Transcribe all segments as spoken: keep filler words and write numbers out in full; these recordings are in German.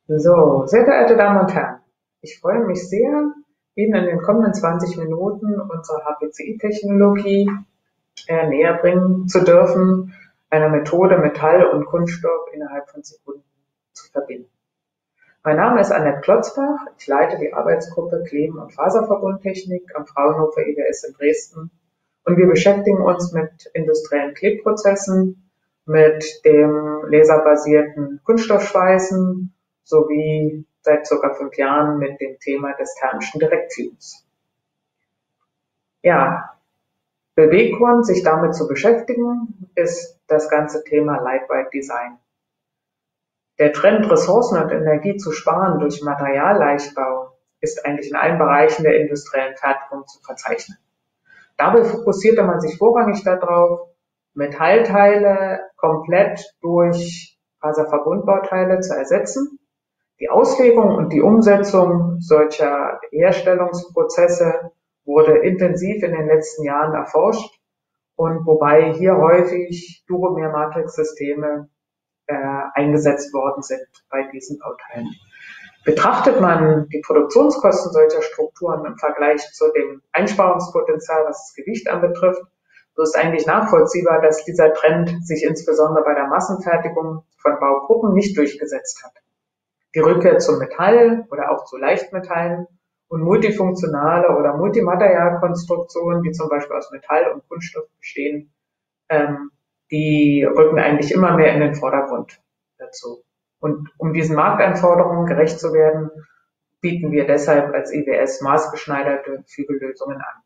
So, sehr geehrte Damen und Herren, ich freue mich sehr, Ihnen in den kommenden zwanzig Minuten unsere H P C I-Technologie äh, näher bringen zu dürfen, einer Methode, Metall und Kunststoff innerhalb von Sekunden zu verbinden. Mein Name ist Annette Klotzbach, ich leite die Arbeitsgruppe Kleben- und Faserverbundtechnik am Fraunhofer I W S in Dresden und wir beschäftigen uns mit industriellen Klebprozessen, mit dem laserbasierten Kunststoffschweißen sowie seit circa fünf Jahren mit dem Thema des thermischen Direktfügens. Ja, Beweggrund, sich damit zu beschäftigen, ist das ganze Thema Lightweight Design. Der Trend, Ressourcen und Energie zu sparen durch Materialleichtbau, ist eigentlich in allen Bereichen der industriellen Fertigung zu verzeichnen. Dabei fokussierte man sich vorrangig darauf, Metallteile komplett durch Faserverbundbauteile zu ersetzen. Die Auslegung und die Umsetzung solcher Herstellungsprozesse wurde intensiv in den letzten Jahren erforscht und wobei hier häufig Duromer-Matrix-Systeme äh, eingesetzt worden sind bei diesen Bauteilen. Betrachtet man die Produktionskosten solcher Strukturen im Vergleich zu dem Einsparungspotenzial, was das Gewicht anbetrifft, so ist eigentlich nachvollziehbar, dass dieser Trend sich insbesondere bei der Massenfertigung von Baugruppen nicht durchgesetzt hat. Die Rückkehr zum Metall oder auch zu Leichtmetallen und multifunktionale oder Multimaterialkonstruktionen, die zum Beispiel aus Metall und Kunststoff bestehen, ähm, die rücken eigentlich immer mehr in den Vordergrund dazu. Und um diesen Marktanforderungen gerecht zu werden, bieten wir deshalb als I W S maßgeschneiderte Fügellösungen an.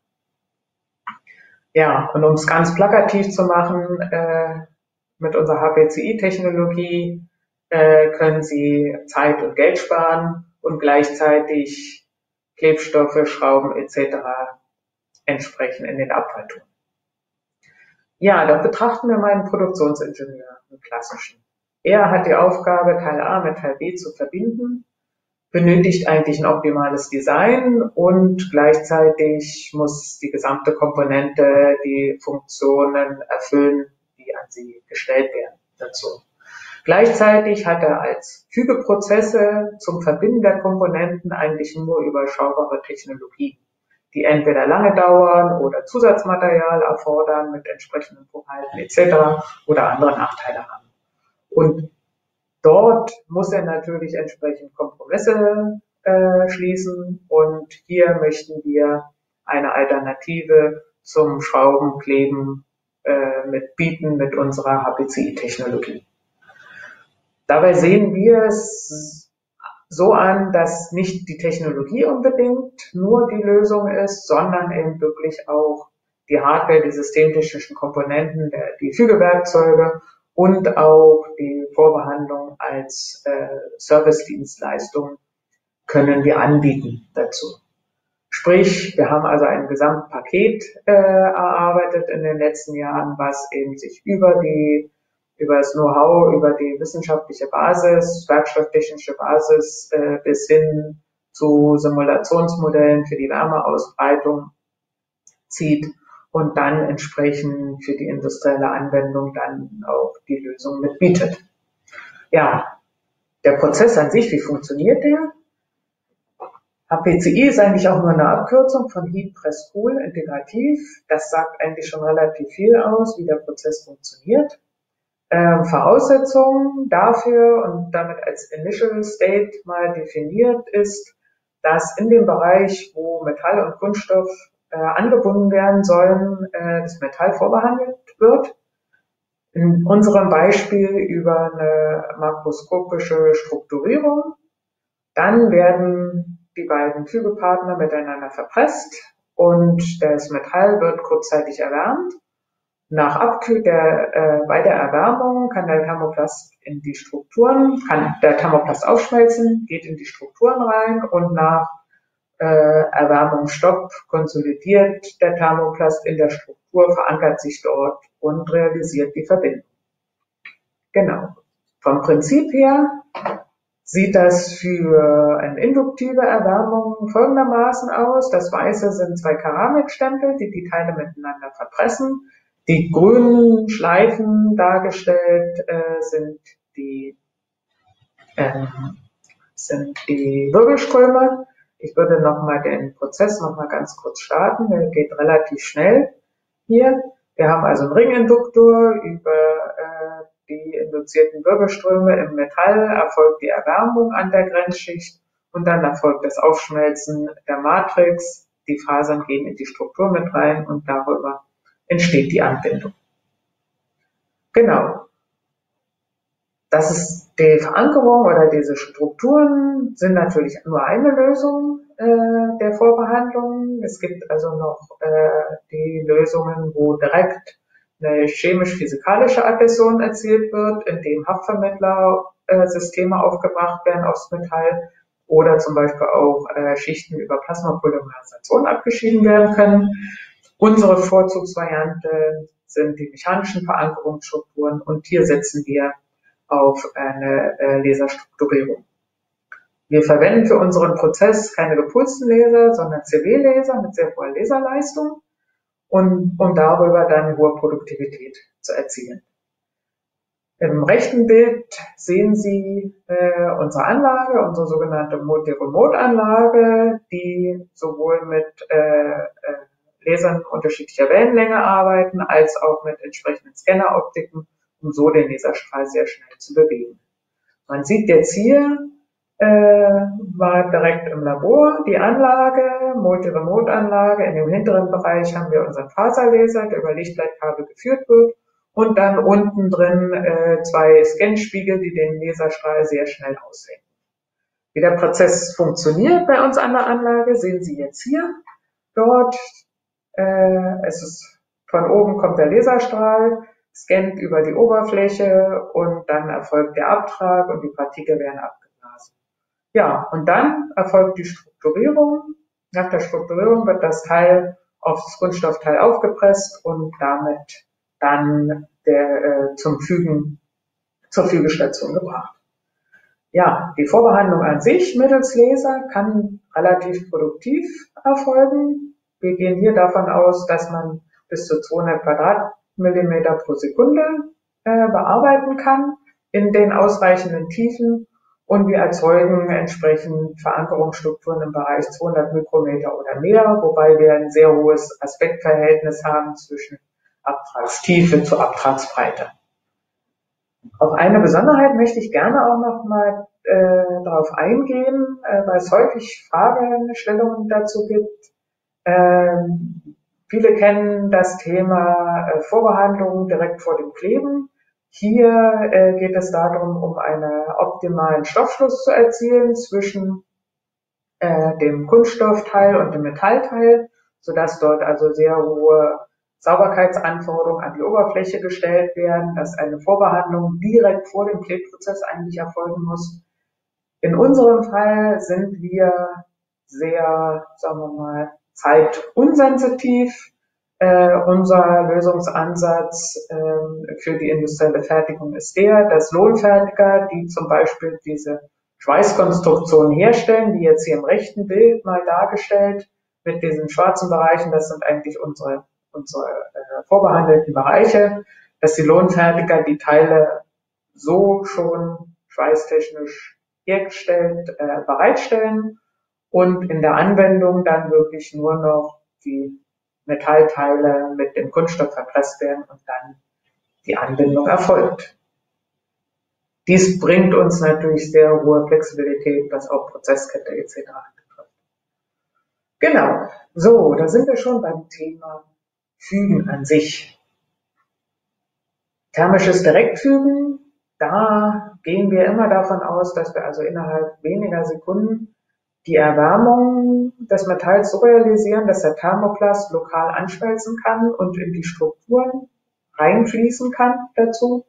Ja, und um es ganz plakativ zu machen, äh, mit unserer H P C I-Technologie äh, können Sie Zeit und Geld sparen und gleichzeitig Klebstoffe, Schrauben et cetera entsprechend in den Abfall tun. Ja, dann betrachten wir mal einen Produktionsingenieur, einen klassischen. Er hat die Aufgabe, Teil A mit Teil B zu verbinden, benötigt eigentlich ein optimales Design und gleichzeitig muss die gesamte Komponente die Funktionen erfüllen, die an sie gestellt werden dazu. Gleichzeitig hat er als Fügeprozesse zum Verbinden der Komponenten eigentlich nur überschaubare Technologien, die entweder lange dauern oder Zusatzmaterial erfordern mit entsprechenden Verhalten et cetera oder andere Nachteile haben. Und dort muss er natürlich entsprechend Kompromisse äh, schließen und hier möchten wir eine Alternative zum Schraubenkleben äh, mit bieten mit unserer H P C I-Technologie. Dabei sehen wir es so an, dass nicht die Technologie unbedingt nur die Lösung ist, sondern eben wirklich auch die Hardware, die systemtechnischen Komponenten, die Fügewerkzeuge und auch die Vorbehandlung als äh, Servicedienstleistung können wir anbieten dazu. Sprich, wir haben also ein Gesamtpaket äh, erarbeitet in den letzten Jahren, was eben sich über die über das Know-how, über die wissenschaftliche Basis, werkstofftechnische Basis äh, bis hin zu Simulationsmodellen für die Wärmeausbreitung zieht und dann entsprechend für die industrielle Anwendung dann auch die Lösung mitbietet. Ja, der Prozess an sich, wie funktioniert der? H P C I ist eigentlich auch nur eine Abkürzung von Heat Press Cool integrativ. Das sagt eigentlich schon relativ viel aus, wie der Prozess funktioniert. Ähm, Voraussetzungen dafür und damit als Initial State mal definiert ist, dass in dem Bereich, wo Metall und Kunststoff äh, angebunden werden sollen, äh, das Metall vorbehandelt wird. In unserem Beispiel über eine makroskopische Strukturierung. Dann werden die beiden Fügepartner miteinander verpresst und das Metall wird kurzzeitig erwärmt. Nach Abkühl der, äh, bei der Erwärmung kann der Thermoplast in die Strukturen, kann der Thermoplast aufschmelzen, geht in die Strukturen rein und nach äh, Erwärmungsstopp konsolidiert der Thermoplast in der Struktur, verankert sich dort und realisiert die Verbindung. Genau. Vom Prinzip her sieht das für eine induktive Erwärmung folgendermaßen aus. Das Weiße sind zwei Keramikstempel, die die Teile miteinander verpressen. Die grünen Schleifen dargestellt äh, sind die ähm, sind die Wirbelströme. Ich würde nochmal den Prozess nochmal ganz kurz starten. Der geht relativ schnell hier. Wir haben also einen Ringinduktor. Über äh, die induzierten Wirbelströme im Metall erfolgt die Erwärmung an der Grenzschicht und dann erfolgt das Aufschmelzen der Matrix. Die Fasern gehen in die Struktur mit rein und darüber entsteht die Anbindung. Genau. Das ist die Verankerung oder diese Strukturen sind natürlich nur eine Lösung äh, der Vorbehandlung. Es gibt also noch äh, die Lösungen, wo direkt eine chemisch-physikalische Adhäsion erzielt wird, indem Haftvermittlersysteme äh, aufgebracht werden aus Metall oder zum Beispiel auch äh, Schichten über Plasmapolymerisation abgeschieden werden können. Unsere Vorzugsvariante sind die mechanischen Verankerungsstrukturen und hier setzen wir auf eine äh, Laserstrukturierung. Wir verwenden für unseren Prozess keine gepulsten Laser, sondern C W-Laser mit sehr hoher Laserleistung, und, um darüber dann hohe Produktivität zu erzielen. Im rechten Bild sehen Sie äh, unsere Anlage, unsere sogenannte Multi-Remote-Anlage, die sowohl mit äh, äh, Lasern unterschiedlicher Wellenlänge arbeiten, als auch mit entsprechenden Scanneroptiken, um so den Laserstrahl sehr schnell zu bewegen. Man sieht jetzt hier, äh, war direkt im Labor die Anlage, Multi-Remote-Anlage. In dem hinteren Bereich haben wir unseren Faserlaser, der über Lichtleitkabel geführt wird, und dann unten drin äh, zwei Scanspiegel, die den Laserstrahl sehr schnell aussehen. Wie der Prozess funktioniert bei uns an der Anlage, sehen Sie jetzt hier. Dort, äh, es ist von oben kommt der Laserstrahl, scannt über die Oberfläche und dann erfolgt der Abtrag und die Partikel werden abgeblasen. Ja, und dann erfolgt die Strukturierung. Nach der Strukturierung wird das Teil auf das Kunststoffteil aufgepresst und damit dann der, äh, zum Fügen, zur Fügestation gebracht. Ja, die Vorbehandlung an sich mittels Laser kann relativ produktiv erfolgen. Wir gehen hier davon aus, dass man bis zu zweihundert Quadratmillimeter pro Sekunde äh, bearbeiten kann in den ausreichenden Tiefen, und wir erzeugen entsprechend Verankerungsstrukturen im Bereich zweihundert Mikrometer oder mehr, wobei wir ein sehr hohes Aspektverhältnis haben zwischen Abtragstiefe zu Abtragsbreite. Auf eine Besonderheit möchte ich gerne auch noch mal äh, darauf eingehen, äh, weil es häufig Fragestellungen dazu gibt. Ähm, viele kennen das Thema äh, Vorbehandlung direkt vor dem Kleben. Hier äh, geht es darum, um einen optimalen Stoffschluss zu erzielen zwischen äh, dem Kunststoffteil und dem Metallteil, sodass dort also sehr hohe Sauberkeitsanforderungen an die Oberfläche gestellt werden, dass eine Vorbehandlung direkt vor dem Klebprozess eigentlich erfolgen muss. In unserem Fall sind wir sehr, sagen wir mal, zeitunsensitiv. Äh, unser Lösungsansatz äh, für die industrielle Fertigung ist der, dass Lohnfertiger, die zum Beispiel diese Schweißkonstruktionen herstellen, die jetzt hier im rechten Bild mal dargestellt mit diesen schwarzen Bereichen, das sind eigentlich unsere unsere äh, vorbehandelten Bereiche, dass die Lohnfertiger die Teile so schon schweißtechnisch hergestellt äh, bereitstellen und in der Anwendung dann wirklich nur noch die Metallteile mit dem Kunststoff verpresst werden und dann die Anbindung erfolgt. Dies bringt uns natürlich sehr hohe Flexibilität, was auch Prozesskette et cetera anbetrifft. Genau, so, da sind wir schon beim Thema Fügen an sich. Thermisches Direktfügen, da gehen wir immer davon aus, dass wir also innerhalb weniger Sekunden die Erwärmung des Metalls so realisieren, dass der Thermoplast lokal anschmelzen kann und in die Strukturen reinfließen kann dazu.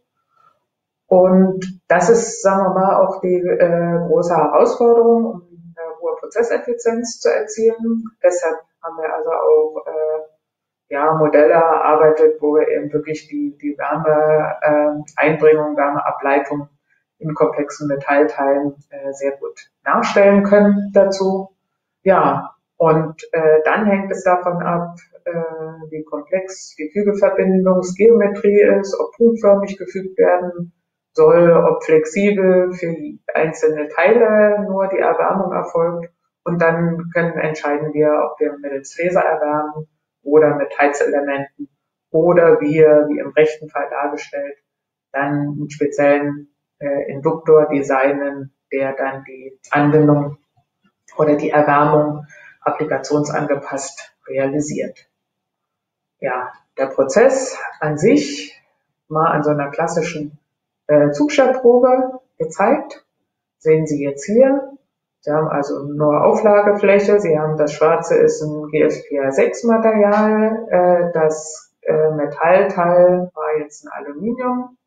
Und das ist, sagen wir mal, auch die äh, große Herausforderung, um eine hohe Prozesseffizienz zu erzielen. Deshalb haben wir also auch äh, ja, Modelle erarbeitet, wo wir eben wirklich die, die Wärmeeinbringung, äh, Wärmeableitung in komplexen Metallteilen äh, sehr gut nachstellen können dazu. Ja, und äh, dann hängt es davon ab, äh, wie komplex die Fügeverbindungsgeometrie ist, ob punktförmig gefügt werden soll, ob flexibel für einzelne Teile nur die Erwärmung erfolgt. Und dann können entscheiden wir, ob wir mittels Laser erwärmen oder mit Heizelementen oder wir, wie im rechten Fall dargestellt, dann einen speziellen äh, Induktor designen, der dann die Anbindung oder die Erwärmung applikationsangepasst realisiert. Ja, der Prozess an sich mal an so einer klassischen äh, Zugstellprobe gezeigt. Sehen Sie jetzt hier. Sie haben also nur Auflagefläche. Sie haben das Schwarze ist ein G F P R sechs Material. Äh, das äh, Metallteil war jetzt ein Aluminium.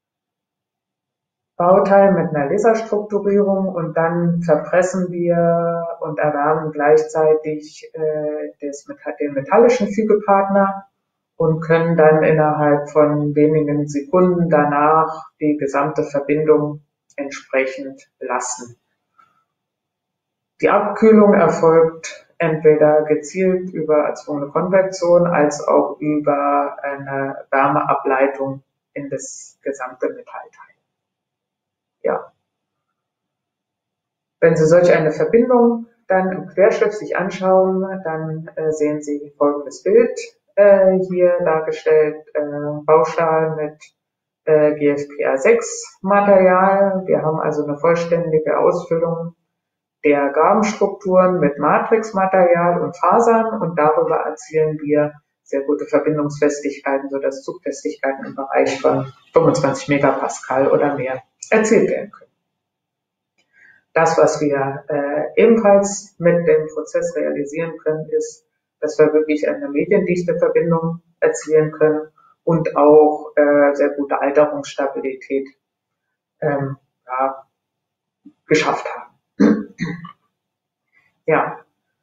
Bauteil mit einer Laserstrukturierung und dann verpressen wir und erwärmen gleichzeitig äh, des, den metallischen Fügepartner und können dann innerhalb von wenigen Sekunden danach die gesamte Verbindung entsprechend belasten. Die Abkühlung erfolgt entweder gezielt über erzwungene Konvektion als auch über eine Wärmeableitung in das gesamte Metallteil. Ja. Wenn Sie solch eine Verbindung dann im Querschnitt sich anschauen, dann äh, sehen Sie folgendes Bild äh, hier dargestellt, äh, Baustahl mit äh, G F P R sechs Material. Wir haben also eine vollständige Ausfüllung der Gabenstrukturen mit Matrixmaterial und Fasern und darüber erzielen wir sehr gute Verbindungsfestigkeiten, sodass Zugfestigkeiten im Bereich von fünfundzwanzig Megapascal oder mehr erzielt werden können. Das, was wir äh, ebenfalls mit dem Prozess realisieren können, ist, dass wir wirklich eine mediendichte Verbindung erzielen können und auch äh, sehr gute Alterungsstabilität ähm, ja, geschafft haben. Ja.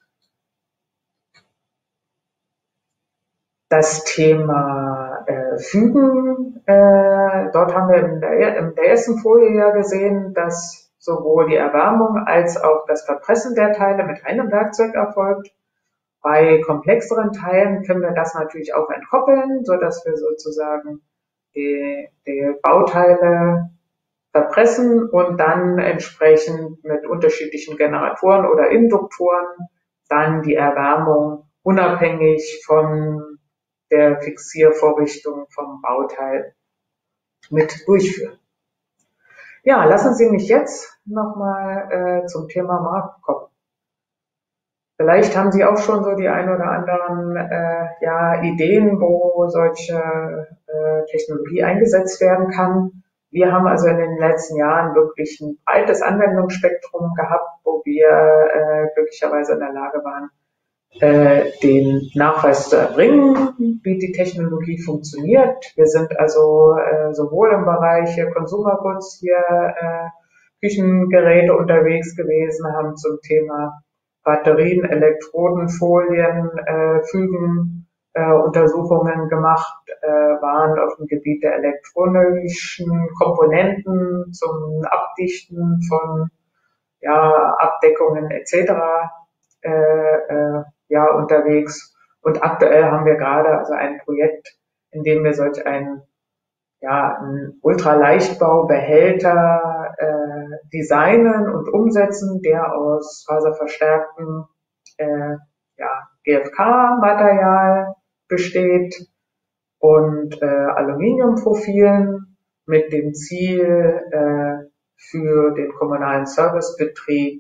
Das Thema äh, Fügen, äh, dort haben wir in der, in der ersten Folie ja gesehen, dass sowohl die Erwärmung als auch das Verpressen der Teile mit einem Werkzeug erfolgt. Bei komplexeren Teilen können wir das natürlich auch entkoppeln, so dass wir sozusagen die, die Bauteile verpressen und dann entsprechend mit unterschiedlichen Generatoren oder Induktoren dann die Erwärmung unabhängig von der Fixiervorrichtung vom Bauteil mit durchführen. Ja, lassen Sie mich jetzt nochmal äh, zum Thema Markt kommen. Vielleicht haben Sie auch schon so die ein oder anderen äh, ja, Ideen, wo solche äh, Technologie eingesetzt werden kann. Wir haben also in den letzten Jahren wirklich ein breites Anwendungsspektrum gehabt, wo wir äh, glücklicherweise in der Lage waren, äh, den Nachweis zu erbringen, wie die Technologie funktioniert. Wir sind also äh, sowohl im Bereich Consumer Goods hier äh, Küchengeräte unterwegs gewesen, haben zum Thema Batterien, Elektroden, Folien, äh, Fügen, äh, Untersuchungen gemacht, äh, waren auf dem Gebiet der elektronischen Komponenten zum Abdichten von ja, Abdeckungen et cetera. Äh, äh, ja, unterwegs. Und aktuell haben wir gerade also ein Projekt, in dem wir solch einen, ja, einen Ultraleichtbaubehälter äh, designen und umsetzen, der aus faserverstärktem äh, ja, G F K-Material besteht und äh, Aluminiumprofilen mit dem Ziel, äh, für den kommunalen Servicebetrieb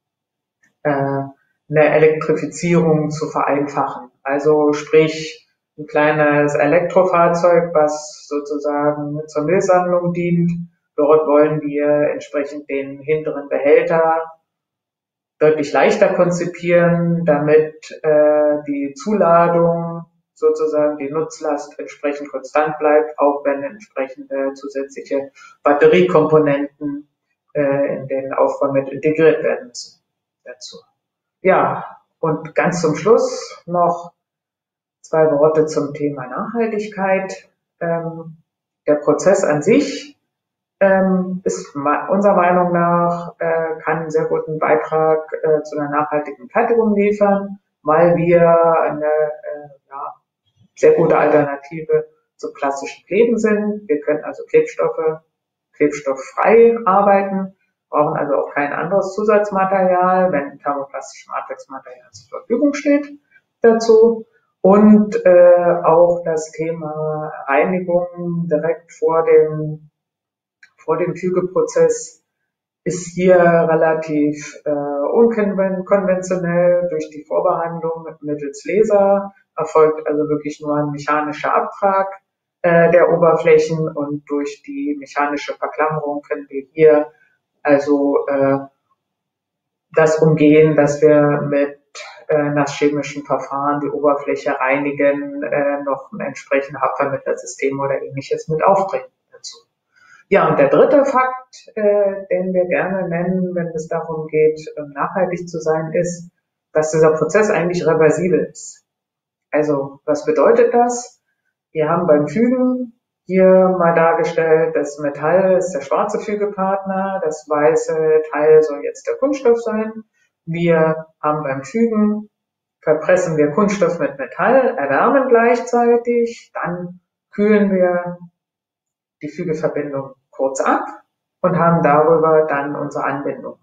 äh, eine Elektrifizierung zu vereinfachen. Also sprich ein kleines Elektrofahrzeug, was sozusagen zur Müllsammlung dient. Dort wollen wir entsprechend den hinteren Behälter deutlich leichter konzipieren, damit äh, die Zuladung, sozusagen die Nutzlast entsprechend konstant bleibt, auch wenn entsprechende zusätzliche Batteriekomponenten äh, in den Aufbau mit integriert werden müssen dazu. Ja, und ganz zum Schluss noch zwei Worte zum Thema Nachhaltigkeit. Ähm, der Prozess an sich ähm, ist unserer Meinung nach, äh, kann einen sehr guten Beitrag äh, zu einer nachhaltigen Fertigung liefern, weil wir eine äh, ja, sehr gute Alternative zu klassischen Kleben sind. Wir können also Klebstoffe klebstofffrei arbeiten, brauchen also auch kein anderes Zusatzmaterial, wenn thermoplastisch Matrixmaterial zur Verfügung steht dazu. Und äh, auch das Thema Reinigung direkt vor dem, vor dem Fügeprozess ist hier relativ äh, unkonventionell. Durch die Vorbehandlung mittels Laser erfolgt also wirklich nur ein mechanischer Abtrag äh, der Oberflächen, und durch die mechanische Verklammerung können wir hier also äh, das umgehen, dass wir mit äh, nasschemischen Verfahren die Oberfläche reinigen, äh, noch ein entsprechendes Abfallmittelsystem oder ähnliches mit aufbringen dazu. Ja, und der dritte Fakt, äh, den wir gerne nennen, wenn es darum geht, nachhaltig zu sein, ist, dass dieser Prozess eigentlich reversibel ist. Also, was bedeutet das? Wir haben beim Fügen hier mal dargestellt, das Metall ist der schwarze Fügepartner, das weiße Teil soll jetzt der Kunststoff sein. Wir haben beim Fügen, verpressen wir Kunststoff mit Metall, erwärmen gleichzeitig, dann kühlen wir die Fügeverbindung kurz ab und haben darüber dann unsere Anbindung.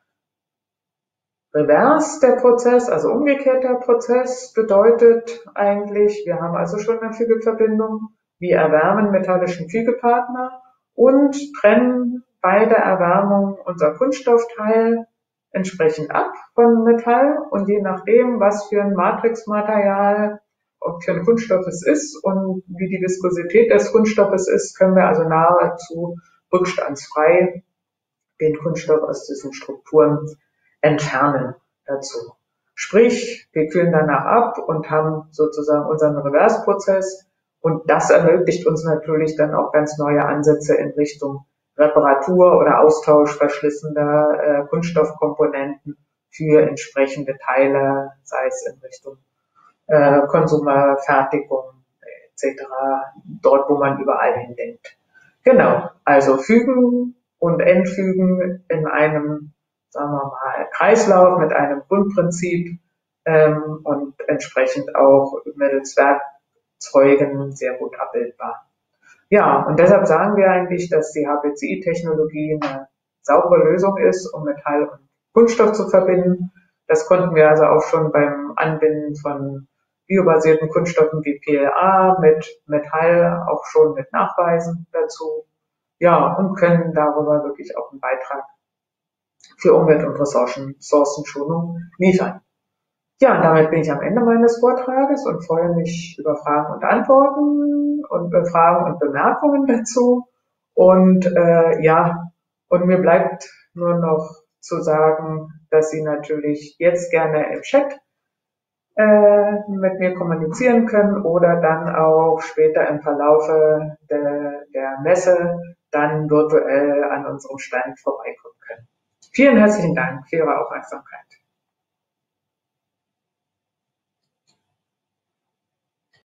Revers der Prozess, also umgekehrt der Prozess, bedeutet eigentlich, wir haben also schon eine Fügeverbindung, wir erwärmen metallischen Fügepartner und trennen bei der Erwärmung unser Kunststoffteil entsprechend ab von Metall, und je nachdem, was für ein Matrixmaterial, ob für ein Kunststoff es ist und wie die Viskosität des Kunststoffes ist, können wir also nahezu rückstandsfrei den Kunststoff aus diesen Strukturen entfernen dazu. Sprich, wir kühlen danach ab und haben sozusagen unseren Reversprozess, und das ermöglicht uns natürlich dann auch ganz neue Ansätze in Richtung Reparatur oder Austausch verschlissener äh, Kunststoffkomponenten für entsprechende Teile, sei es in Richtung äh, Konsumerfertigung et cetera, dort, wo man überall hindenkt. Genau, also fügen und entfügen in einem, sagen wir mal, Kreislauf mit einem Grundprinzip ähm, und entsprechend auch mittels Werkzeugen sehr gut abbildbar. Ja, und deshalb sagen wir eigentlich, dass die H P C I-Technologie eine saubere Lösung ist, um Metall und Kunststoff zu verbinden. Das konnten wir also auch schon beim Anbinden von biobasierten Kunststoffen wie P L A mit Metall auch schon mit nachweisen dazu. Ja, und können darüber wirklich auch einen Beitrag für Umwelt- und Ressourcenschonung liefern. Ja, und damit bin ich am Ende meines Vortrages und freue mich über Fragen und Antworten und äh, Fragen und Bemerkungen dazu. Und äh, ja, und mir bleibt nur noch zu sagen, dass Sie natürlich jetzt gerne im Chat äh, mit mir kommunizieren können oder dann auch später im Verlaufe de, der Messe dann virtuell an unserem Stand vorbeikommen können. Vielen herzlichen Dank für Ihre Aufmerksamkeit.